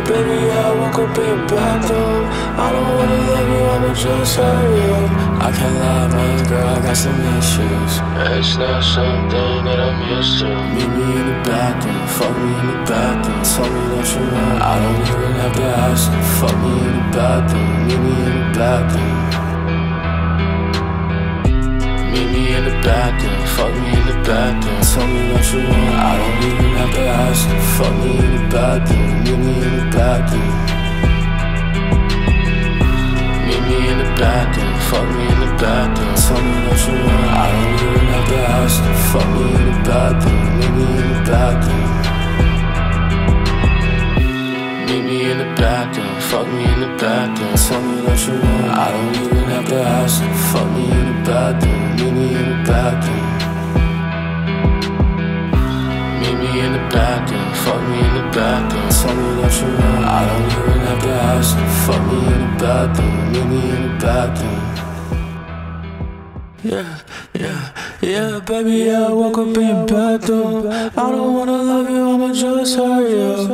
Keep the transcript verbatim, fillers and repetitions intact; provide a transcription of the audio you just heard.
baby, I woke up in your bathroom. I don't wanna love you, I'ma just hurt you. I can't lie, man, girl, I got some issues. It's not something that I'm used to. Meet me in the bathroom, fuck me in the bathroom. Tell me that you want, I don't even have to ask you. Fuck me in the bathroom, meet me in the bathroom. Meet me in the bathroom, fuck me in the bathroom. Tell me what you want, I don't even have to ask you. Fuck me in the bathroom, meet me in the bathroom. Meet me in the bathroom, fuck me in the bathroom. Tell me what you want, I don't even have to ask you. Fuck me in the bathroom, meet me in the bathroom. Meet me in the bathroom, fuck me in the bathroom. Tell me what you want, I don't even have to ask you. Fuck me in the bathroom, meet me in the bathroom. Meet me in the bathroom, fuck me in the bathroom. Tell me what you want, I don't even have to ask you. Fuck me in the bathroom, meet me in the bathroom. Yeah, yeah, yeah, baby, I woke up in your bathroom. I don't wanna love you, I'ma just hurt you.